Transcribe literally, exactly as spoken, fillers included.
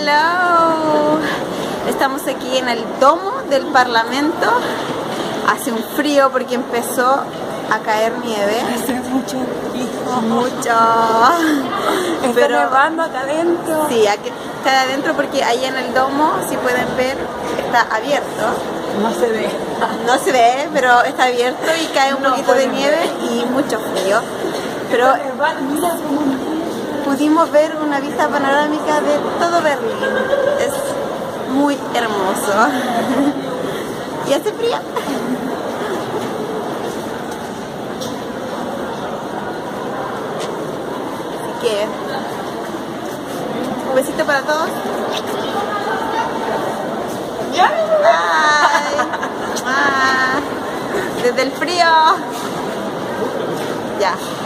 Hello. Estamos aquí en el domo del Parlamento. Hace un frío porque empezó a caer nieve. Hace mucho frío. Mucho. Está Pero nevando acá adentro. sí, aquí está adentro porque ahí en el domo, si pueden ver, está abierto. No se ve. No se ve, pero está abierto y cae un No poquito de pueden nieve y mucho frío. Pero Está nevando, mira cómo... pudimos ver una vista panorámica de todo Berlín. Es muy hermoso. ¿Y hace frío? Así que un besito para todos. Ay, ah, desde el frío. Ya.